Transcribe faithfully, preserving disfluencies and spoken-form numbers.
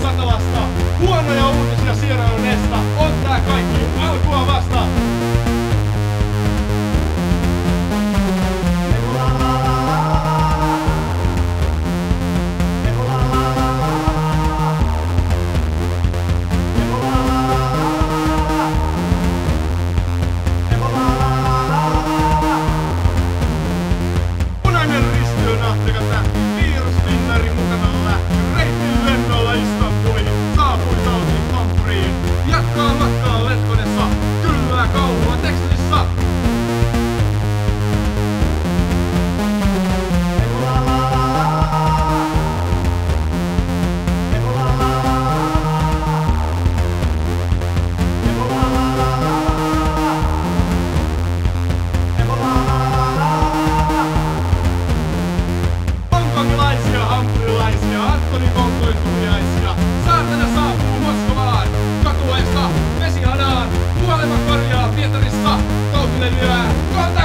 Satalasta. Huonoja uutisia Sierra Leoneesta. On tää kaikki alkua vasta. Punainen risti on Afrikan tähti. Virus Finnari mukana lähti. Reitin lennolla Istanbuliin. Saapui tauti Hampuriin. Jatkaa matkaa lentokoneessa. Kyllä kauhua tekstissä. Hongkongilaisia, hampurilaisia, Antoni Konkoin tuliaisia. Saatana saapuu Moskovaan, katueesta vesihanaan. Kuolema korjaa Pietarissa, tautille lyö, konta